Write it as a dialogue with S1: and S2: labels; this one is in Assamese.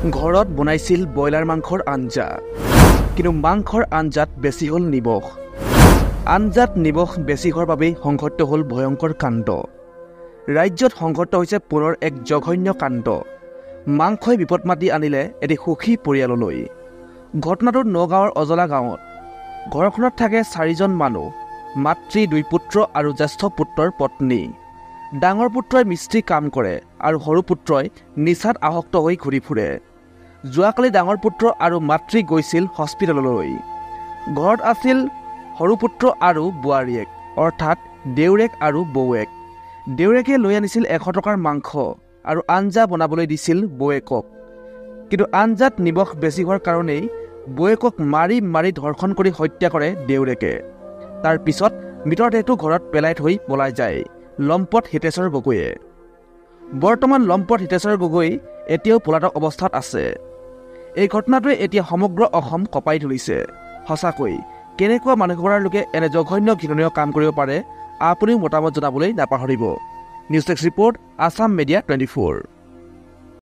S1: ঘৰত বনাইছিল ব্ৰইলাৰ মাংসৰ আঞ্জা, কিন্তু মাংসৰ আঞ্জাত বেছি হ'ল নিমখ। আঞ্জাত নিমখ বেছি হোৱাৰ বাবেই সংঘটিত হ'ল ভয়ংকৰ কাণ্ড। ৰাজ্যত সংঘটিত হৈছে পুনৰ এক জঘন্য কাণ্ড। মাংসই বিপদ মাতি আনিলে এটি সুখী পৰিয়াললৈ। ঘটনাটো নগাঁৱৰ অজলা গাঁৱত। ঘৰখনত থাকে 4জন মানুহ, মাতৃ 2 পুত্ৰ আৰু জ্যেষ্ঠ পুত্ৰৰ পত্নী। ডাঙৰ পুত্ৰই মিস্ত্ৰী কাম কৰে আৰু সৰু পুত্ৰই নিচাত আসক্ত হৈ ঘূৰি ফুৰে। যোৱাকালি ডাঙৰ পুত্ৰ আৰু মাতৃ গৈছিল হস্পিটেললৈ। ঘৰত আছিল সৰু পুত্ৰ আৰু বোৱাৰীয়েক, অৰ্থাৎ দেউৰেক আৰু বৌৱেক। দেউৰেকে লৈ আনিছিল 100 টকাৰ মাংস আৰু আঞ্জা বনাবলৈ দিছিল বৌৱেকক। কিন্তু আঞ্জাত নিমখ বেছি হোৱাৰ কাৰণেই বৌৱেকক মাৰি মাৰি ধৰ্ষণ কৰি হত্যা কৰে দেউৰেকে। তাৰ পিছত মৃতদেহটো ঘৰত পেলাই থৈ পলাই যায় লম্পট হিতেশ্বৰ গগৈয়ে। বৰ্তমান লম্পট হিতেশ্বৰ গগৈ এতিয়াও পলাতক অৱস্থাত আছে। এই ঘটনাটোৱে এতিয়া সমগ্ৰ অসম কঁপাই তুলিছে। সঁচাকৈ কেনেকুৱা মানসিকতাৰ লোকে এনে জঘন্য ঘৃণনীয় কাম কৰিব পাৰে? আপুনিও মতামত জনাবলৈ নাপাহৰিব। News desk report, Assam media 24।